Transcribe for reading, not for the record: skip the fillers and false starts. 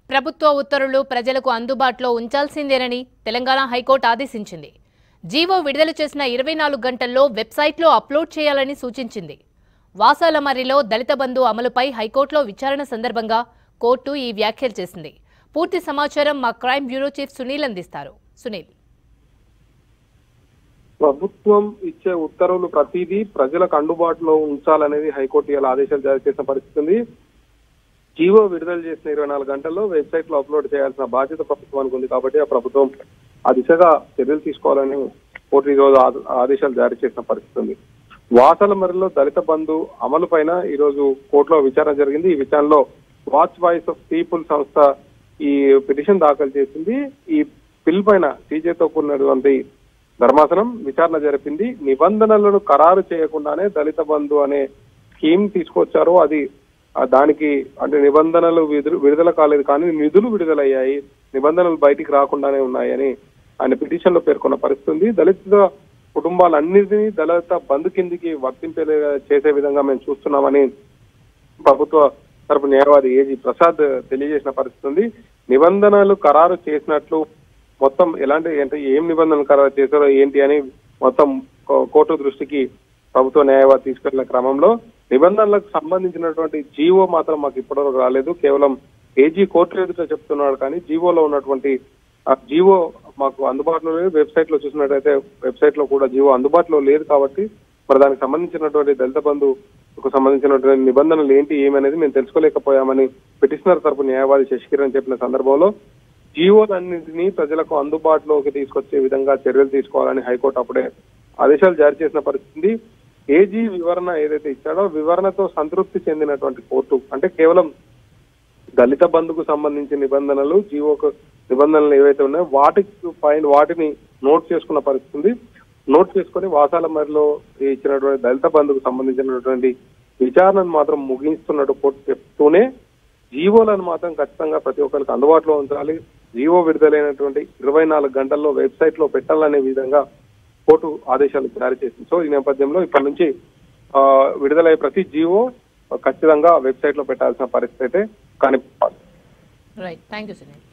ప్రభుత్వ ఉత్తర్వులు ప్రజలకు అందుబాటులో ఉంచాల్సిందేనని తెలంగాణ హైకోర్టు ఆదేశించింది. జీవో విడుదల చేసిన 24 గంటల్లో వెబ్సైట్లో అప్లోడ్ చేయాలని సూచించింది. వాసాలమర్రిలో దళిత బంధు అమలుపై హైకోర్టులో విచారణ సందర్భంగా కోర్టు ఈ వ్యాఖ్యలు చేసింది. పూర్తి సమాచారం మా క్రైమ్ బ్యూరో చీఫ్ సునీల్ అందిస్తారు. సునీల్, ప్రభుత్వం ఇచ్చే ఉత్తర్వులు ప్రతిదీ ప్రజలకు అందుబాటులో ఉంచాలనేది హైకోర్టు ఇలా ఆదేశాలు జారీ చేసిన పరిస్థితి ఉంది. జీవో విడుదల చేసిన 24 గంటల్లో వెబ్సైట్ లో అప్లోడ్ చేయాల్సిన బాధ్యత ప్రభుత్వానికి ఉంది కాబట్టి ఆ ప్రభుత్వం ఆ దిశగా చర్యలు తీసుకోవాలని కోర్టు ఈ రోజు ఆదేశాలు జారీ చేసిన పరిస్థితి ఉంది. వాసాలమర్రిలో దళిత బంధు అమలు పైన ఈ రోజు కోర్టులో విచారణ జరిగింది. ఈ విచారణలో వాచ్ వాయిస్ ఆఫ్ పీపుల్ సంస్థ ఈ పిటిషన్ దాఖలు చేసింది. ఈ బిల్ పైన సీజేతో కూడినటువంటి ధర్మాసనం విచారణ జరిపింది. నిబంధనలను ఖరారు చేయకుండానే దళిత బంధు అనే స్కీమ్ తీసుకొచ్చారు. అది దానికి అంటే నిబంధనలు విడుదల కాలేదు కానీ నిధులు విడుదలయ్యాయి, నిబంధనలు బయటికి రాకుండానే ఉన్నాయని ఆయన పిటిషన్ లో పేర్కొన్న పరిస్థితి ఉంది. దళిత కుటుంబాలన్నిటినీ దళిత బంధు కిందికి వర్తింపే చేసే విధంగా మేము చూస్తున్నామని ప్రభుత్వ తరపు న్యాయవాది ఏజీ ప్రసాద్ తెలియజేసిన పరిస్థితి ఉంది. నిబంధనలు ఖరారు చేసినట్లు మొత్తం ఎలాంటి అంటే ఏం నిబంధనలు ఖరారు చేశారో ఏంటి అని మొత్తం కోర్టు దృష్టికి ప్రభుత్వ న్యాయవాది తీసుకెళ్లిన క్రమంలో నిబంధనలకు సంబంధించినటువంటి జీవో మాత్రం మాకు ఇప్పటివరకు రాలేదు. కేవలం ఏజీ కోర్టు ఎదుట చెప్తున్నాడు కానీ జీవోలో ఉన్నటువంటి ఆ జీవో మాకు అందుబాటులో లేదు. వెబ్సైట్ లో చూసినట్టయితే వెబ్సైట్ లో కూడా జీవో అందుబాటులో లేదు కాబట్టి మరి దానికి సంబంధించినటువంటి దళిత బంధుకు సంబంధించినటువంటి నిబంధనలు ఏంటి ఏమనేది మేము తెలుసుకోలేకపోయామని పిటిషనర్ తరపు న్యాయవాది శశికిరణ్ చెప్పిన సందర్భంలో జీవోలన్నింటినీ ప్రజలకు అందుబాటులోకి తీసుకొచ్చే విధంగా చర్యలు తీసుకోవాలని హైకోర్టు అప్పుడే ఆదేశాలు జారీ చేసిన పరిస్థితి. ఏజీ వివరణ ఏదైతే ఇచ్చాడో వివరణతో సంతృప్తి చెందినటువంటి కోర్టు అంటే కేవలం దళిత బంధుకు సంబంధించిన నిబంధనలు జీవోకు నిబంధనలు ఏవైతే ఉన్నాయో వాటిని నోట్ చేసుకున్న పరిస్థితి. నోట్ చేసుకుని వాసాలమర్రిలో ఇచ్చినటువంటి దళిత బంధుకు సంబంధించినటువంటి విచారణను మాత్రం ముగిస్తున్నట్టు కోర్టు చెప్తూనే జీవోలను మాత్రం ఖచ్చితంగా ప్రతి ఒక్కరికి అందుబాటులో ఉంచాలి, జీవో విడుదలైనటువంటి 24 గంటల్లో వెబ్సైట్ లో పెట్టాలనే విధంగా కోర్టు ఆదేశాలు జారీ చేసింది. సో ఈ నేపథ్యంలో ఇప్పటి నుంచి విడుదలయ్యే ప్రతి జీవో ఖచ్చితంగా వెబ్సైట్ లో పెట్టాల్సిన పరిస్థితి అయితే కనిపిస్తుంది. Right, thank you Sunil.